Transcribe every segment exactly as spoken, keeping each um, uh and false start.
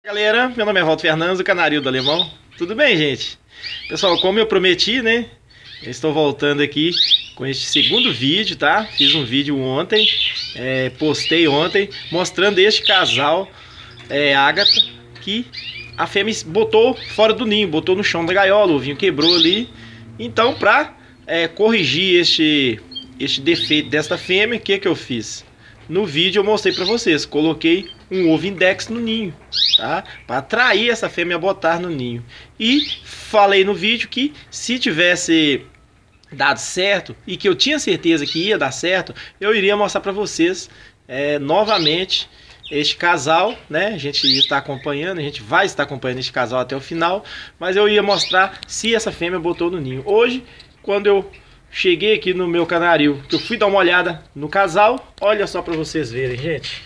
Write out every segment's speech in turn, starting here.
Galera, meu nome é Walter Fernandes, do Canarinho do Alemão. Tudo bem, gente? Pessoal, como eu prometi, né? Eu estou voltando aqui com este segundo vídeo, tá? Fiz um vídeo ontem, é, postei ontem, mostrando este casal, é, Ágata, que a fêmea botou fora do ninho, botou no chão da gaiola, o ovinho quebrou ali. Então, pra é, corrigir este, este defeito desta fêmea, o que que eu fiz? No vídeo eu mostrei pra vocês, coloquei um ovo index no ninho, tá? Para atrair essa fêmea a botar no ninho. E falei no vídeo que se tivesse dado certo e que eu tinha certeza que ia dar certo, eu iria mostrar para vocês é, novamente este casal, né? A gente está acompanhando, a gente vai estar acompanhando este casal até o final, mas eu ia mostrar se essa fêmea botou no ninho. Hoje, quando eu cheguei aqui no meu canaril, que eu fui dar uma olhada no casal, olha só para vocês verem, gente.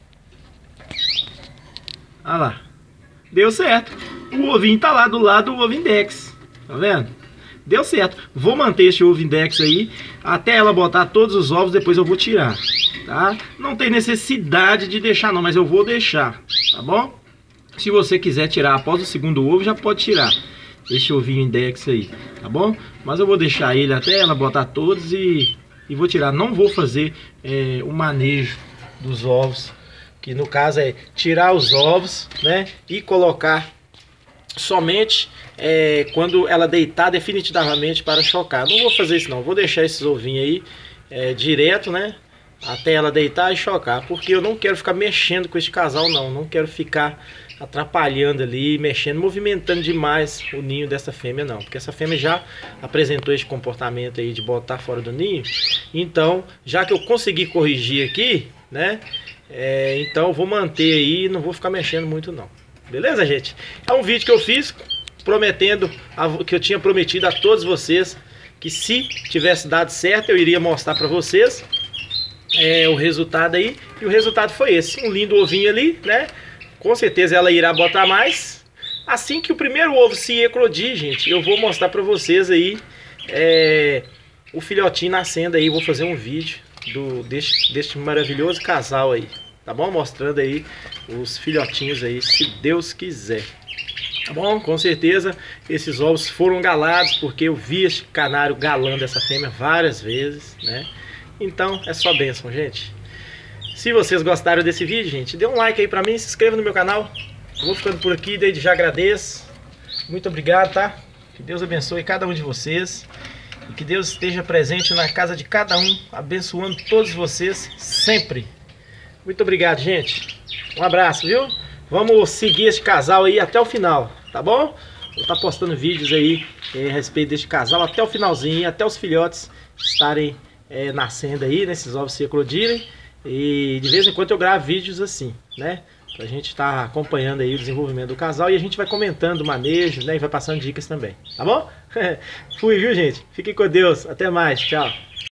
Olha lá, deu certo. O ovinho tá lá do lado do ovo index, tá vendo? Deu certo. Vou manter este ovo index aí até ela botar todos os ovos, depois eu vou tirar, tá? Não tem necessidade de deixar não, mas eu vou deixar, tá bom? Se você quiser tirar após o segundo ovo, já pode tirar este ovinho index aí, tá bom? Mas eu vou deixar ele até ela botar todos e, e vou tirar. Não vou fazer é, o manejo dos ovos, que no caso é tirar os ovos, né? E colocar somente é, quando ela deitar definitivamente para chocar. Não vou fazer isso não, vou deixar esses ovinhos aí é, direto, né? Até ela deitar e chocar, porque eu não quero ficar mexendo com este casal não, não quero ficar atrapalhando ali, mexendo, movimentando demais o ninho dessa fêmea não, porque essa fêmea já apresentou esse comportamento aí de botar fora do ninho. Então, já que eu consegui corrigir aqui, né, é, então eu vou manter aí, não vou ficar mexendo muito não, beleza, gente? É um vídeo que eu fiz prometendo, a, que eu tinha prometido a todos vocês, que se tivesse dado certo eu iria mostrar para vocês é, o resultado aí, e o resultado foi esse, um lindo ovinho ali, né? Com certeza ela irá botar mais. Assim que o primeiro ovo se eclodir, gente, eu vou mostrar para vocês aí é, o filhotinho nascendo aí. Vou fazer um vídeo do, deste, deste maravilhoso casal aí, tá bom? Mostrando aí os filhotinhos aí, se Deus quiser. Tá bom? Com certeza esses ovos foram galados, porque eu vi este canário galando essa fêmea várias vezes, né? Então é só bênção, gente. Se vocês gostaram desse vídeo, gente, dê um like aí pra mim, se inscreva no meu canal. Eu vou ficando por aqui, desde já agradeço. Muito obrigado, tá? Que Deus abençoe cada um de vocês. E que Deus esteja presente na casa de cada um, abençoando todos vocês sempre. Muito obrigado, gente. Um abraço, viu? Vamos seguir este casal aí até o final, tá bom? Vou estar postando vídeos aí eh, a respeito deste casal até o finalzinho, até os filhotes estarem eh, nascendo aí, né? Esses ovos se eclodirem. E de vez em quando eu gravo vídeos assim, né? Pra gente estar acompanhando aí o desenvolvimento do casal e a gente vai comentando o manejo, né? E vai passando dicas também, tá bom? Fui, viu, gente? Fiquem com Deus. Até mais. Tchau.